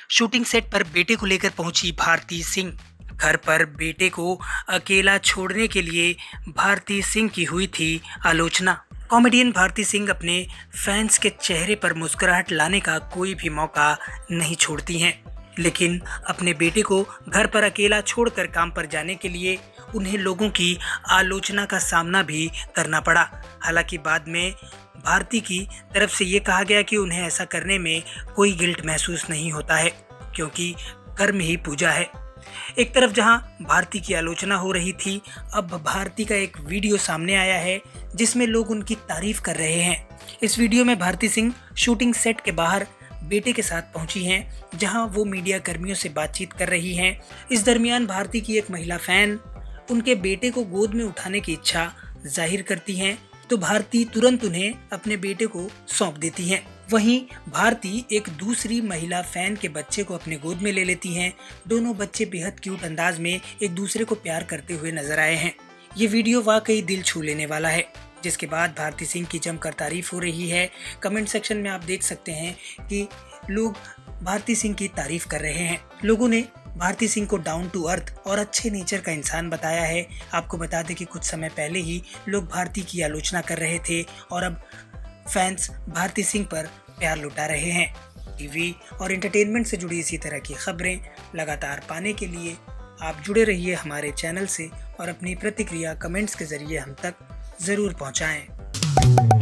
Shooting set पर बेटे को लेकर पहुंची भारती सिंह। घर पर बेटे को अकेला छोड़ने के लिए भारती सिंह की हुई थी आलोचना। कॉमेडियन भारती सिंह अपने फैंस के चेहरे पर मुस्कुराहट लाने का कोई भी मौका नहीं छोड़ती हैं, लेकिन अपने बेटे को घर पर अकेला छोड़कर काम पर जाने के लिए उन्हें लोगों की आलोचना का सामना भी करना पड़ा। हालांकि बाद में भारती की तरफ से ये कहा गया कि उन्हें ऐसा करने में कोई गिल्ट महसूस नहीं होता है, क्योंकि कर्म ही पूजा है। एक तरफ जहां भारती की आलोचना हो रही थी, अब भारती का एक वीडियो सामने आया है जिसमें लोग उनकी तारीफ कर रहे हैं। इस वीडियो में भारती सिंह शूटिंग सेट के बाहर बेटे के साथ पहुंची हैं, जहां वो मीडिया कर्मियों से बातचीत कर रही हैं। इस दरमियान भारती की एक महिला फैन उनके बेटे को गोद में उठाने की इच्छा जाहिर करती हैं, तो भारती तुरंत उन्हें अपने बेटे को सौंप देती हैं। वहीं भारती एक दूसरी महिला फैन के बच्चे को अपने गोद में ले लेती हैं। दोनों बच्चे बेहद क्यूट अंदाज में एक दूसरे को प्यार करते हुए नजर आए हैं। ये वीडियो वाकई दिल छू लेने वाला है, जिसके बाद भारती सिंह की जमकर तारीफ हो रही है। कमेंट सेक्शन में आप देख सकते हैं कि लोग भारती सिंह की तारीफ कर रहे हैं। लोगों ने भारती सिंह को डाउन टू अर्थ और अच्छे नेचर का इंसान बताया है। आपको बता दें कि कुछ समय पहले ही लोग भारती की आलोचना कर रहे थे और अब फैंस भारती सिंह पर प्यार लुटा रहे हैं। टीवी और एंटरटेनमेंट से जुड़ी इसी तरह की खबरें लगातार पाने के लिए आप जुड़े रहिए हमारे चैनल से और अपनी प्रतिक्रिया कमेंट्स के जरिए हम तक ज़रूर पहुंचाएं।